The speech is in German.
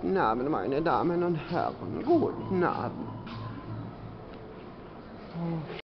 Guten Abend, meine Damen und Herren, guten Abend.